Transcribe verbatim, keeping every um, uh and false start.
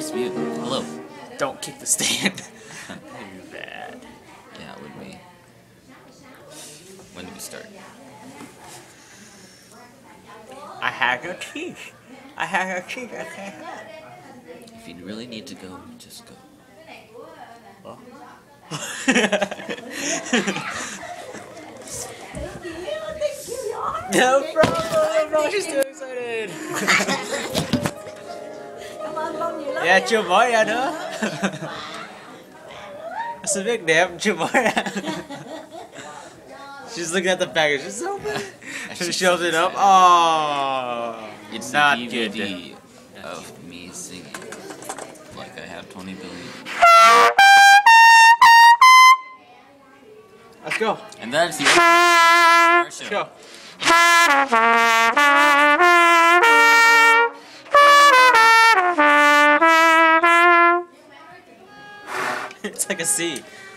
nice view. Hello. Don't kick the stand. You're bad. Yeah, it would be. When do we start? I have your teeth. I have your teeth. I can't help. If you really need to go, just go. Oh. No problem, bro. She's too excited. Yeah, chưa mới ra nữa. Sao biết đẹp chưa mới ra. She's looking at the package. It's so bad. She shows it up. Oh, It's not a D V D good. of me singing like I have twenty billion. Let's go. And that's the end of our Let's show. go. It's like a C.